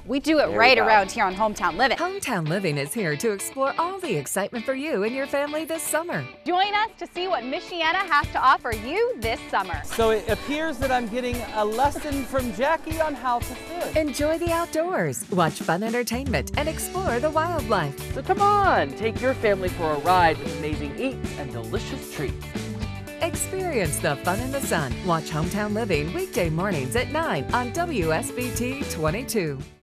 We do it right around here on Hometown Living. Hometown Living is here to explore all the excitement for you and your family this summer. Join us to see what Michiana has to offer you this summer. So it appears that I'm getting a lesson from Jackie on how to fish. Enjoy the outdoors, watch fun entertainment, and explore the wildlife. So come on, take your family for a ride with amazing eats and delicious treats. Experience the fun in the sun. Watch Hometown Living weekday mornings at 9 on WSBT 22.